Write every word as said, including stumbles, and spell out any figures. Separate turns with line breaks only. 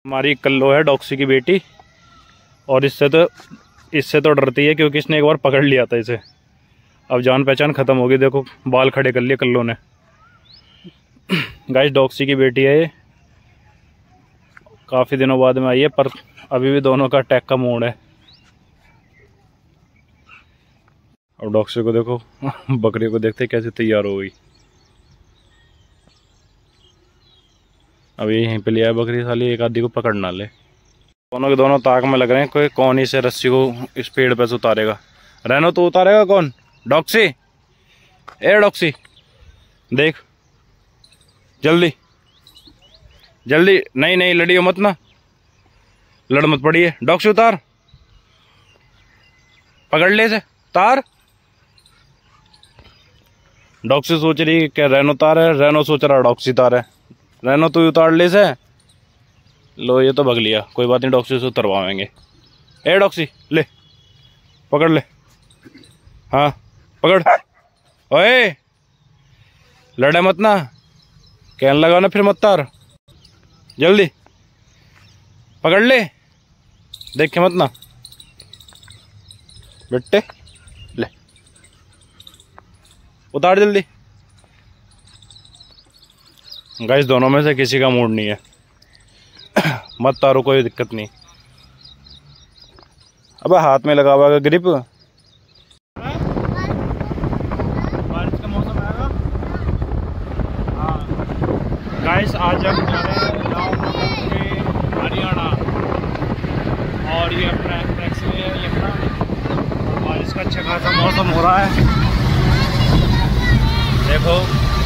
हमारी कल्लो है डॉक्सी की बेटी, और इससे तो इससे तो डरती है क्योंकि इसने एक बार पकड़ लिया था इसे। अब जान पहचान ख़त्म होगी। देखो बाल खड़े कर लिए कल्लो ने। गाइस डॉक्सी की बेटी है ये, काफ़ी दिनों बाद में आई है, पर अभी भी दोनों का अटैक का मूड है। और डॉक्सी को देखो बकरी को देखते कैसे तैयार हो गई। अब ये यहीं पे लिया है बकरी, साली एक आदि को पकड़ ना ले। दोनों के दोनों ताक में लग रहे हैं, कोई कौन इसे रस्सी को इस पेड़ पे से उतारेगा। रहनो तो उतारेगा कौन? डॉक्सी, ए डॉक्सी देख जल्दी जल्दी। नहीं नहीं लड़ियो मत ना, लड़ मत पड़िए। डॉक्सी उतार, पकड़ ले से, तार। डॉक्सी सोच रही क्या रैनो तार है, रैनो सोच रहा डॉक्सी तार है। रैनो तू उतार ले से। लो ये तो भग लिया, कोई बात नहीं, डॉक्सी से उतरवाएंगे। ए डॉक्सी ले, पकड़ ले। हाँ पकड़। ओए लड़े मत ना, कहने लगा ना फिर मत तार। जल्दी पकड़ ले, देखे मत ना बेटे। ले उतार जल्दी। गाइस दोनों में से किसी का मूड नहीं है। मत तारो, कोई दिक्कत नहीं। अब हाथ में लगा हुआ ग्रिप। बारिश का मौसम आएगा। हाँ गाइस आज हम जा रहे हैं गाँव के हरियाणा, और ये अपना एक्सप्रेस वे है ये अपना। बारिश का अच्छा खासा मौसम हो रहा है। देखो